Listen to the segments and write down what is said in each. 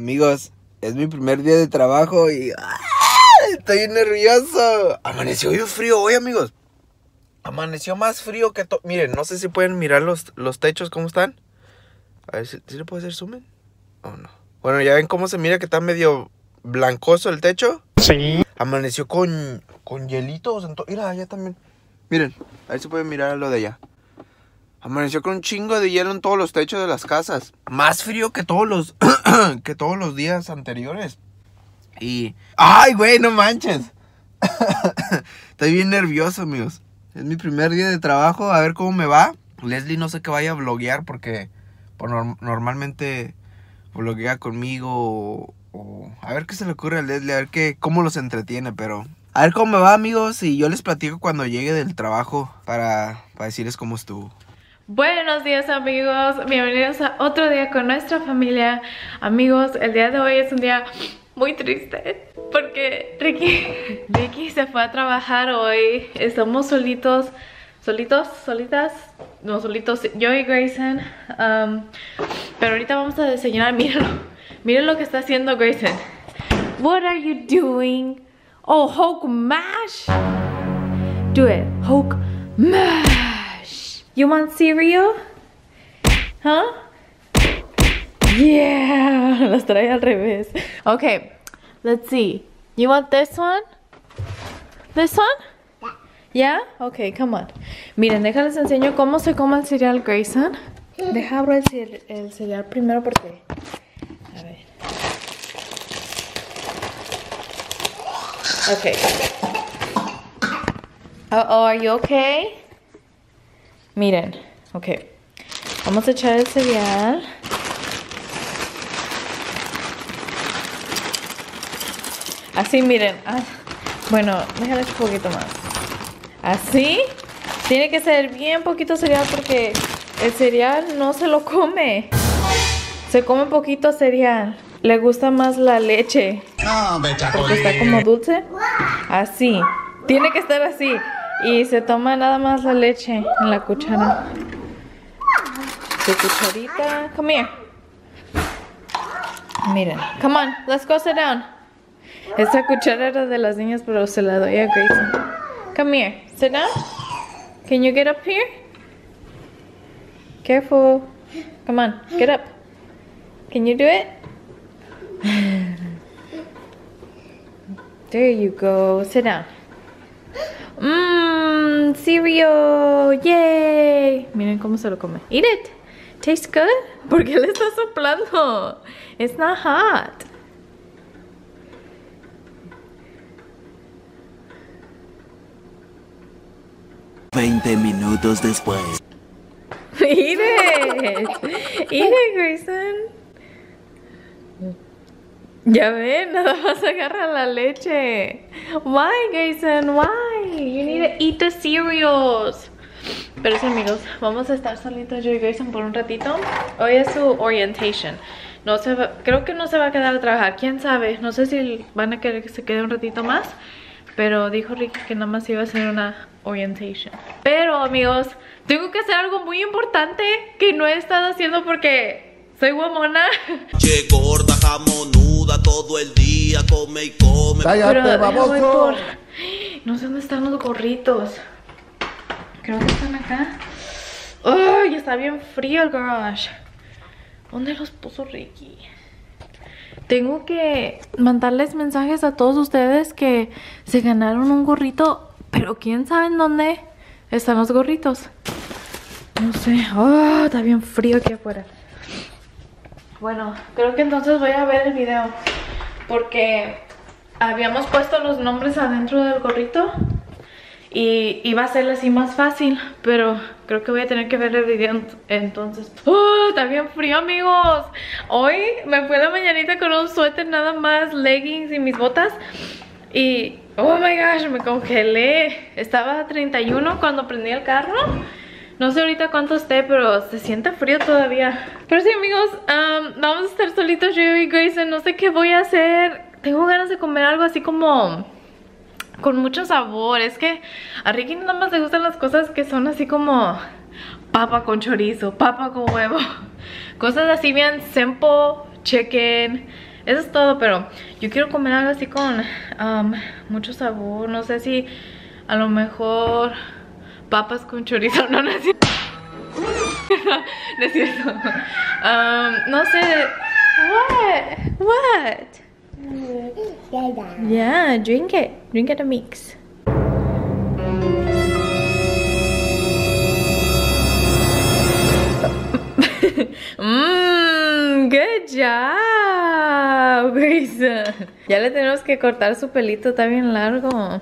Amigos, es mi primer día de trabajo y estoy nervioso. Amaneció bien frío hoy, amigos. Amaneció más frío que todo. Miren, no sé si pueden mirar los techos, ¿cómo están? A ver, ¿sí le puedo hacer zoom in? ¿O no? Bueno, ya ven cómo se mira que está medio blancoso el techo. Sí. Amaneció con hielitos. Mira, allá también. Miren, a ver si pueden mirar lo de allá. Amaneció con un chingo de hielo en todos los techos de las casas. Más frío que todos los que todos los días anteriores. Y... ¡ay, güey! ¡No manches! Estoy bien nervioso, amigos. Es mi primer día de trabajo. A ver cómo me va. Leslie no sé que vaya a vloguear porque normalmente vloguea conmigo o a ver qué se le ocurre a Leslie. A ver cómo los entretiene, pero... a ver cómo me va, amigos. Y yo les platico cuando llegue del trabajo para decirles cómo estuvo. Buenos días, amigos, bienvenidos a otro día con nuestra familia. Amigos, el día de hoy es un día muy triste porque Ricky se fue a trabajar hoy. Estamos solitas, yo y Grayson. Pero ahorita vamos a desayunar. Miren lo que está haciendo Grayson. What are you doing? Oh, Hulk mash. Do it, Hulk mash. You want cereal? Huh? Yeah, las trae al revés. Okay, let's see. You want this one? This one? Yeah? Okay, come on. Miren, déjales enseño cómo se come el cereal, Grayson. Deja abrir el cereal primero porque... a ver. Okay. Uh-oh, are you okay? Miren, ok. Vamos a echar el cereal. Así, miren. Bueno, déjales un poquito más. Así. Tiene que ser bien poquito cereal porque el cereal no se lo come. Se come poquito cereal. Le gusta más la leche. Porque está como dulce. Así. Tiene que estar así. Y se toma nada más la leche en la cuchara. Su cucharita. Come here. Miren. Come on, let's go sit down. Esta cuchara era de las niñas, pero se la doy a Grayson. Come here. Sit down. Can you get up here? Careful. Come on, get up. Can you do it? There you go. Sit down. Cereal. Yay. Miren cómo se lo come. Eat it. Tastes good. ¿Por qué le está soplando? It's not hot. Veinte minutos después. Eat it. Eat it, Grayson. Ya ven, nada más agarra la leche. Why, Grayson? Why? You need to eat the cereals. Pero sí, amigos, vamos a estar solitos yo y Grayson por un ratito. Hoy es su orientation. Creo que no se va a quedar a trabajar. ¿Quién sabe? No sé si van a querer que se quede un ratito más. Pero dijo Ricky que nada más iba a hacer una orientation. Pero, amigos, tengo que hacer algo muy importante que no he estado haciendo porque soy guamona. Che, gorda, jamonuda, todo el día come y come. Cállate, baboso. No sé dónde están los gorritos. Creo que están acá. ¡Ay! Está bien frío el garage. ¿Dónde los puso Ricky? Tengo que mandarles mensajes a todos ustedes que se ganaron un gorrito. Pero quién sabe en dónde están los gorritos. No sé. ¡Oh! Está bien frío aquí afuera. Bueno, creo que entonces voy a ver el video. Porque habíamos puesto los nombres adentro del gorrito y iba a ser así más fácil. Pero creo que voy a tener que ver el video entonces. ¡Oh! Está bien frío, amigos. Hoy me fui a la mañanita con un suéter nada más, leggings y mis botas. Y, oh my gosh, me congelé. Estaba a 31 cuando prendí el carro. No sé ahorita cuánto esté, pero se siente frío todavía. Pero sí, amigos, vamos a estar solitos yo y Grayson. No sé qué voy a hacer. Tengo ganas de comer algo así como con mucho sabor. Es que a Ricky nada más le gustan las cosas que son así como papa con chorizo, papa con huevo. Cosas así bien simple, chicken, Eso es todo, pero yo quiero comer algo así con mucho sabor. No sé si a lo mejor papas con chorizo. No, no es cierto. No es cierto. No sé. What? Yeah, drink it. Drink it a mix. Good job, Grayson. Ya le tenemos que cortar su pelito, está bien largo.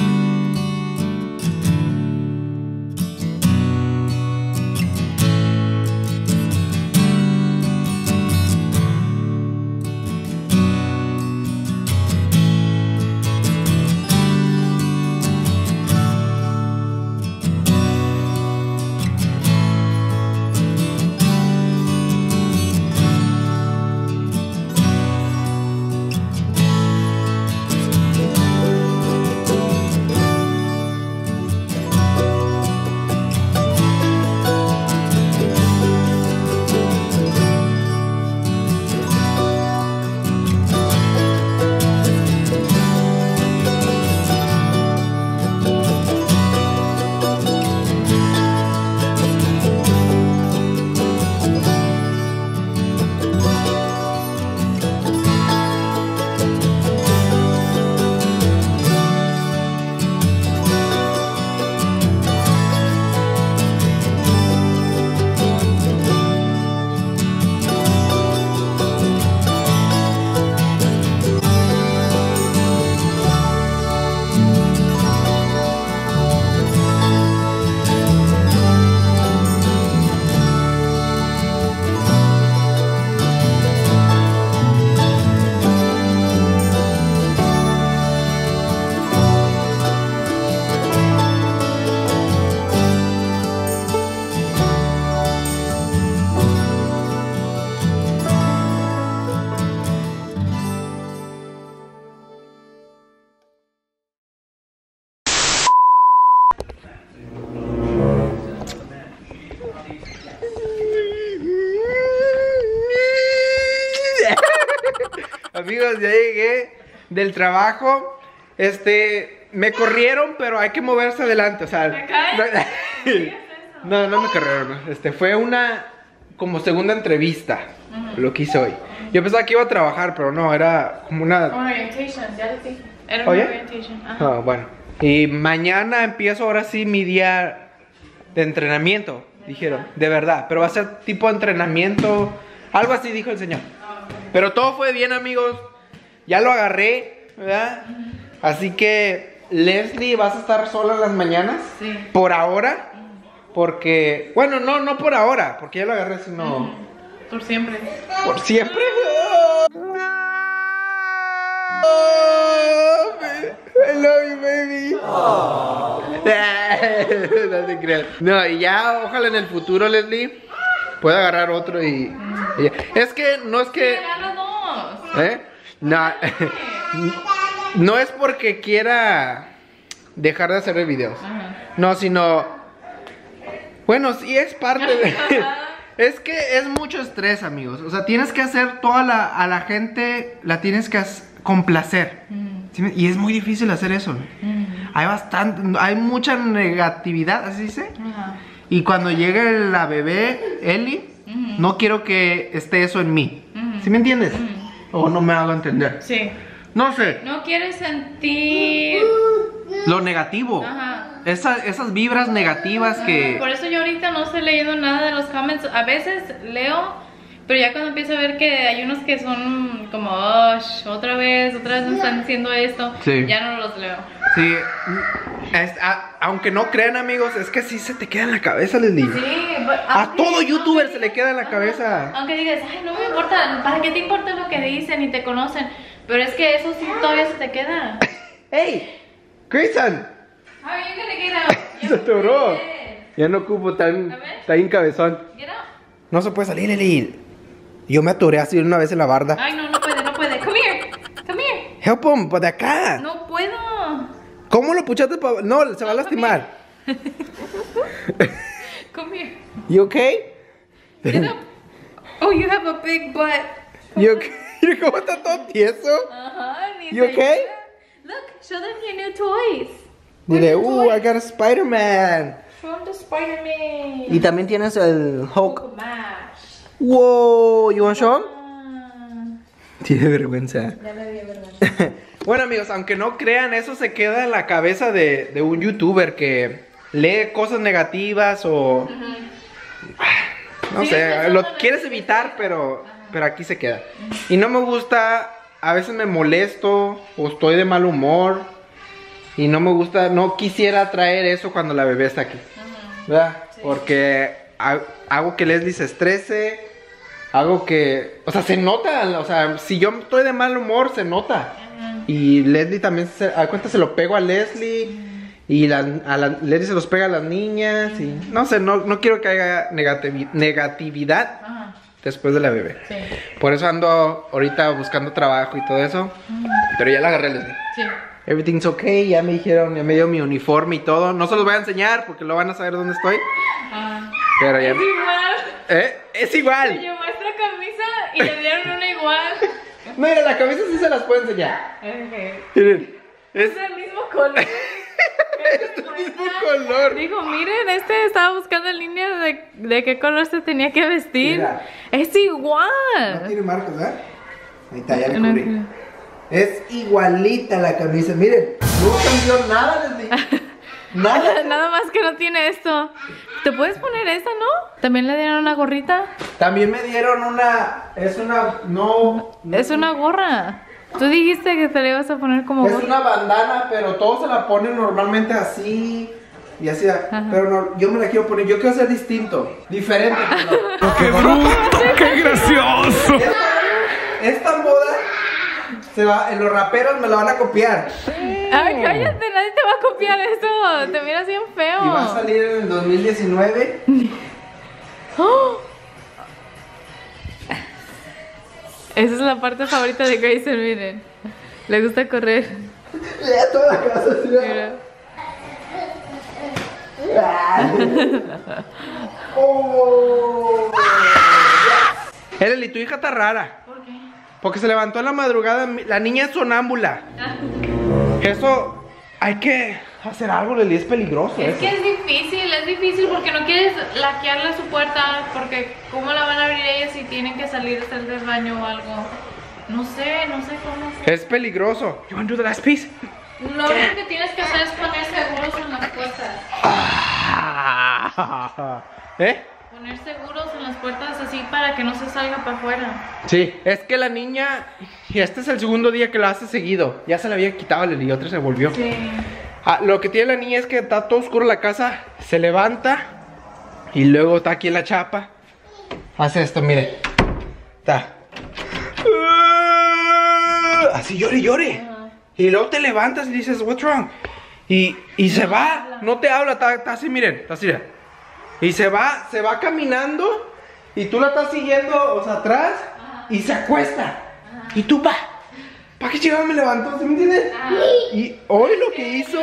Amigos, ya llegué del trabajo. Me corrieron, pero hay que moverse adelante, o sea. ¿Me caes? No, no me corrieron, no. Fue una como segunda entrevista, lo que hice hoy. Yo pensaba que iba a trabajar, pero no, era como una... Orientation, ya lo dije. Era una ¿Oye? orientation. Ah, bueno. Y mañana empiezo ahora sí mi día de entrenamiento, dijeron, de verdad. Pero va a ser tipo entrenamiento, algo así dijo el señor. Pero todo fue bien, amigos. Ya lo agarré, ¿verdad? Así que, Leslie, ¿vas a estar sola en las mañanas? Sí. Por ahora. Porque, bueno, no por ahora, porque ya lo agarré, sino... Por siempre. ¿Por siempre? I love you, baby. No te creas. No, y ya, ojalá en el futuro, Leslie, pueda agarrar otro y ya. Es que, no es que... Agarra dos. ¿Eh? No, no es porque quiera dejar de hacer videos. No, sino... Bueno, sí es parte de... Es que es mucho estrés, amigos. O sea, tienes que hacer toda a la gente, la tienes que complacer. ¿Sí? Y es muy difícil hacer eso. Hay mucha negatividad, ¿así se dice? Y cuando llegue la bebé, Ellie, no quiero que esté eso en mí. ¿Sí me entiendes? O no me hago entender. Sí. No sé. No quieres sentir... Lo negativo. Ajá. Esas vibras negativas que... Por eso yo ahorita no estoy leyendo nada de los comments. A veces leo, pero ya cuando empiezo a ver que hay unos que son como, oh, otra vez me están diciendo esto, Sí. ya no los leo. Sí, aunque no crean, amigos, es que sí se te queda en la cabeza, Leslie. Sí, A todo youtuber se le queda en la cabeza. Aunque digas, ay, no me importa, ¿para qué te importa lo que dicen y te conocen? Pero es que eso sí todavía se te queda. ¡Hey! ¡Grayson! How are you gonna get out? Se atoró. Ya no ocupo tan cabezón. Get out. No se puede salir, Leslie. Yo me atoré así una vez en la barda. Ay, no puede. Come here. Come here. Help him, por de acá. No puedo. ¿Cómo lo puchaste? No, se va a lastimar. Come here. You okay? Get up. Oh, you have a big butt. You okay? Mira cómo está todo tieso. Ni You se okay? queda. Look, show them your new toys. Dile, I got a Spider-Man. Show them the Spider-Man. Y también tienes el Hulk. Hulk Smash. Wow, you want to show him? Ah, Tiene vergüenza. ya me dio vergüenza. Bueno, amigos, aunque no crean, eso se queda en la cabeza de un youtuber que lee cosas negativas o... No Sí, sé, eso lo no quieres lo evitar, pero aquí se queda. Y no me gusta, a veces me molesto o estoy de mal humor. Y no me gusta, no quisiera traer eso cuando la bebé está aquí. ¿Verdad? Sí. Porque hago que Leslie se estrese, hago que... O sea, se nota, o sea, si yo estoy de mal humor, se nota. Y Leslie también, a cuenta se lo pego a Leslie. Y Leslie se los pega a las niñas. Y no sé, no quiero que haya negatividad después de la bebé. Sí. Por eso ando ahorita buscando trabajo y todo eso. Pero ya la agarré, Leslie. Sí. Everything's okay, ya me dijeron, ya me dio mi uniforme y todo. No se los voy a enseñar porque lo van a saber dónde estoy. Pero ya... Es igual. Es igual. Se llevó esta camisa y le dieron una igual. Mira, la camisa sí se las puedo enseñar. Okay. Miren, Es el mismo color. es el mismo color. Dijo, miren, estaba buscando en línea de qué color se tenía que vestir. Mira. Es igual. No tiene marcos, ¿verdad? Ahí está, ya le No, cubrí. Es igualita la camisa, miren. No cambió nada, Leslie. Nada. Nada más que no tiene esto. ¿Te puedes poner esta, no? ¿También le dieron una gorrita? También me dieron una... Es una... No... Es una gorra. Tú dijiste que te la ibas a poner como Es gorra. una bandana, pero todos se la ponen normalmente así y así. Pero no, yo me la quiero poner, yo quiero ser distinto, diferente. ¡Qué bruto! ¡Qué gracioso! Esta moda en los raperos me la van a copiar. Ay, cállate, nadie te va a copiar eso. Te miras bien feo. Y va a salir en el 2019. ¡Oh! Esa es la parte favorita de Grayson, miren. Le gusta correr. Ya toda la casa así. Mira. Oh. Eleli, tu hija está rara. ¿Por qué? Porque se levantó en la madrugada. La niña es sonámbula. Eso hay que hacer algo, Leli, es peligroso. Es eso. que es difícil porque no quieres laquearle su puerta, porque ¿cómo la van a abrir ellas si tienen que salir a hacer del baño o algo? No sé cómo. Es peligroso. You want to do the last piece? Lo único que tienes que hacer es poner seguros en las puertas. ¿Eh? Poner seguros en las puertas así para que no se salga para afuera. Sí, es que la niña, y este es el segundo día que la hace seguido. Ya se la había quitado, Leli, y otra se volvió. Sí. Lo que tiene la niña es que está todo oscuro la casa, se levanta y luego está aquí en la chapa. Hace esto, mire. Está. Así llore. Y luego te levantas y dices, what's wrong? Y se va, no te habla, está así, miren, está así. Y se va caminando y tú la estás siguiendo, o sea, atrás y se acuesta. Y tú, ¿para qué chingada me levantó? ¿Sí me entiendes? Y hoy lo que hizo...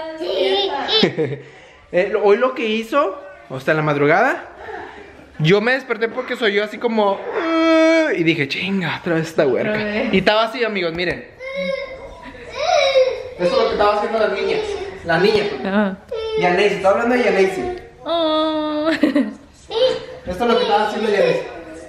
hoy lo que hizo, o sea, en la madrugada, yo me desperté porque soy yo así como... y dije, chinga, otra vez esta huerca. Y estaba así, amigos, miren. Eso es lo que estaba haciendo las niñas. La niña. Yanesi, estoy hablando de Yanesi. Oh. Esto es lo que estaba haciendo Yanesi.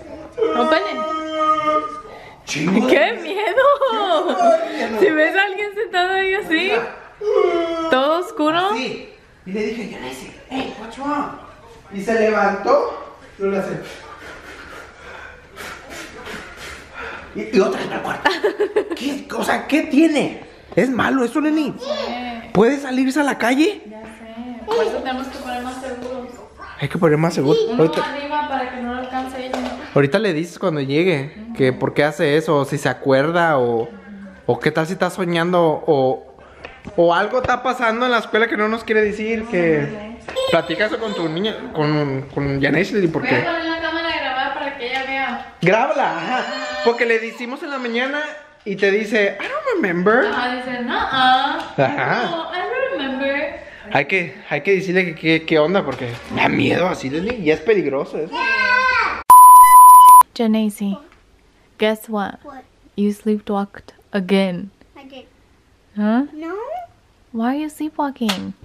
Chingo. ¡Qué miedo! Si ves a alguien sentado ahí así, todo oscuro. Así. Y le dije, Yanesi, hey, what's wrong? Y se levantó. Y le hace. Y otra vez para el cuarto. ¿Qué? O sea, ¿qué tiene? ¿Es malo eso, Neni? ¿Puede salirse a la calle? Ya sé. Por eso tenemos que poner más seguros. Hay que poner más seguro. Uno arriba para que no lo alcance ella. Ahorita le dices cuando llegue que por qué hace eso, o si se acuerda, o qué tal si está soñando, o algo está pasando en la escuela que no nos quiere decir, que platica eso con tu niña, con Yanesi, ¿por Voy a qué? poner la cámara a grabar para que ella vea. Grábala, ajá, porque le decimos en la mañana y te dice, I don't remember. Dice, no, Ajá. no, I don't remember. Hay que decirle que qué onda, porque me da miedo así, Leslie, y es peligroso eso. Janesi, guess what? You sleepwalked again. I did. Huh? No? Why are you sleepwalking?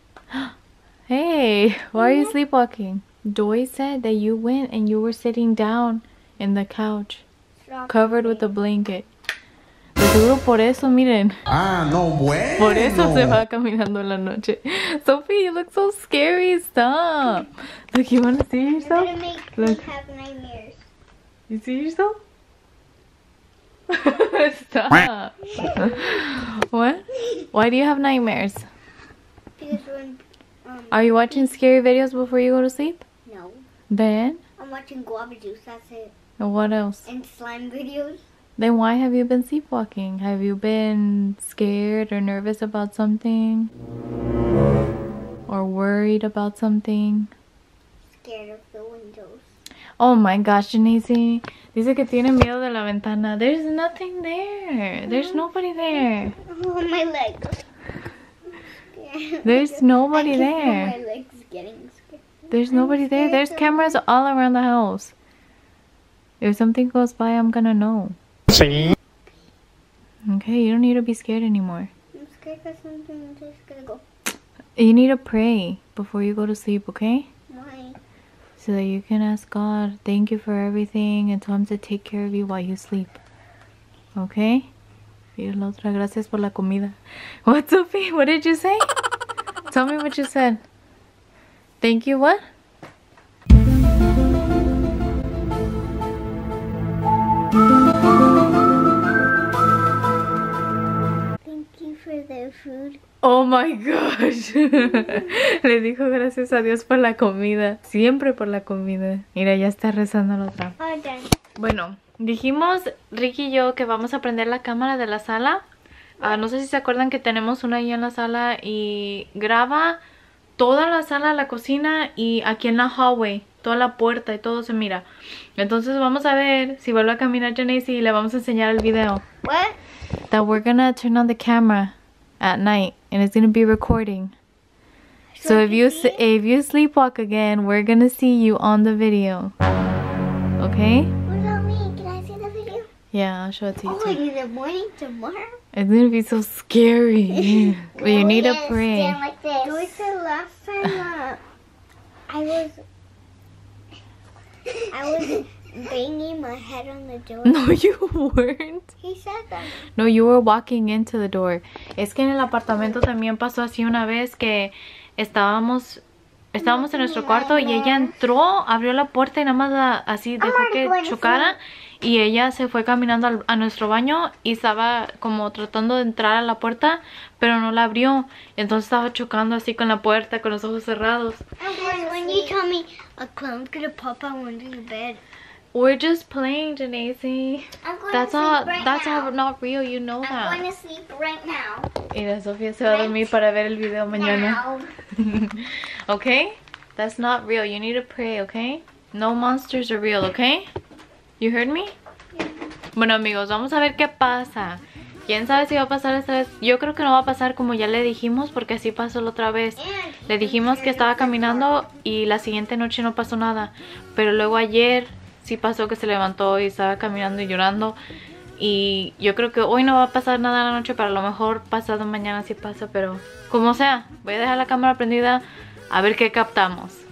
Hey, why are you sleepwalking? Joy said that you went and you were sitting down in the couch, Stop covered with a blanket. De seguro por eso, miren. Ah, no, bueno. Por eso se va caminando en la noche. Sophie, you look so scary. Stop. Look, you want to see You're yourself? gonna make Look. me have nightmares. You see yourself? Stop. What? Why do you have nightmares? Because when, Are you watching scary videos before you go to sleep? no. Then? I'm watching guava juice, that's it. And what else? And slime videos. Then why have you been sleepwalking? Have you been scared or nervous about something? Or worried about something? Scared of the windows. Oh my gosh, Janice. Dice que tiene miedo de la ventana. There's nothing there. There's nobody there. Oh, my legs. Scared. There's nobody I can feel there. my legs getting scared. There's nobody there. There's cameras all around the house. If something goes by, I'm gonna know. Sí. Okay, you don't need to be scared anymore. I'm scared that something is just gonna go. You need to pray before you go to sleep, okay? Why? So that you can ask God, thank you for everything, and tell him to take care of you while you sleep. Okay? Y la otra, gracias por la comida. What, Sophie? What did you say? Tell me what you said. Thank you, what? Thank you for the food. Oh my gosh. Le dijo gracias a Dios por la comida. Siempre por la comida. Mira, ya está rezando la otra. Oh, done. Bueno, dijimos Ricky y yo que vamos a prender la cámara de la sala. No sé si se acuerdan que tenemos una ahí en la sala y graba toda la sala, la cocina y aquí en la hallway, toda la puerta y todo se mira. Entonces vamos a ver si vuelve a caminar Janice y le vamos a enseñar el video. What? That we're gonna turn on the camera at night and it's gonna be recording. So if you sleepwalk again, we're gonna see you on the video. Okay? What about me? Can I see the video? Yeah, I'll show it to you Oh, too. in the morning tomorrow? It's gonna be so scary. But you need to pray. Stand like this. It was the last time I was banging my head on the door. No, you weren't. He said that. No, you were walking into the door. Es que en el apartamento también pasó así una vez que estábamos en nuestro cuarto y ella entró, abrió la puerta y nada más así dejó que chocara y ella se fue caminando a nuestro baño y estaba como tratando de entrar a la puerta pero no la abrió, entonces estaba chocando así con la puerta con los ojos cerrados. When you told me a clown's gonna pop out under the bed. We're just playing, Janae. I'm going That's to all. sleep right That's now. all not real. You know I'm that. going to sleep right now. Mira, Sofía se va a dormir para ver el video mañana. Now. Okay? That's not real. You need to pray, okay? No monsters are real, okay? You heard me? Bueno, amigos, vamos a ver qué pasa. ¿Quién sabe si va a pasar esta vez? Yo creo que no va a pasar como ya le dijimos, porque así pasó la otra vez. Le dijimos que estaba caminando y la siguiente noche no pasó nada. Pero luego ayer sí pasó que se levantó y estaba caminando y llorando. Y yo creo que hoy no va a pasar nada en la noche, pero a lo mejor pasado mañana sí pasa, pero como sea, voy a dejar la cámara prendida a ver qué captamos.